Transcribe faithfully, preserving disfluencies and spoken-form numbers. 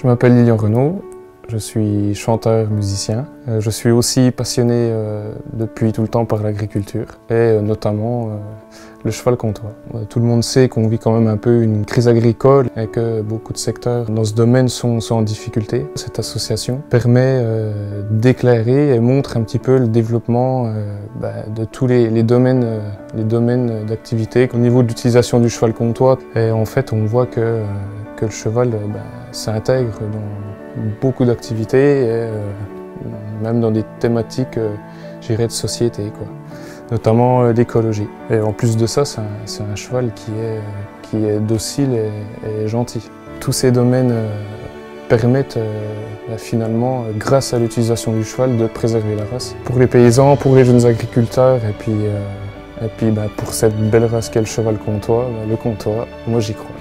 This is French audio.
Je m'appelle Lilian Renaud, je suis chanteur-musicien. Je suis aussi passionné euh, depuis tout le temps par l'agriculture et euh, notamment euh, le cheval comtois. Tout le monde sait qu'on vit quand même un peu une crise agricole et que beaucoup de secteurs dans ce domaine sont, sont en difficulté. Cette association permet euh, d'éclairer et montre un petit peu le développement euh, bah, de tous les, les domaines, euh, les domaines d'activité. Au niveau de l'utilisation du cheval comtois, et en fait on voit que, euh, que le cheval euh, bah, s'intègre dans beaucoup d'activités, et euh, même dans des thématiques euh, de société, quoi. Notamment euh, l'écologie. Et en plus de ça, c'est un, un cheval qui est, qui est docile et, et gentil. Tous ces domaines euh, permettent euh, bah, finalement, euh, grâce à l'utilisation du cheval, de préserver la race. Pour les paysans, pour les jeunes agriculteurs et puis, euh, et puis bah, pour cette belle race qu'est le cheval comtois, bah, le comtois, moi j'y crois.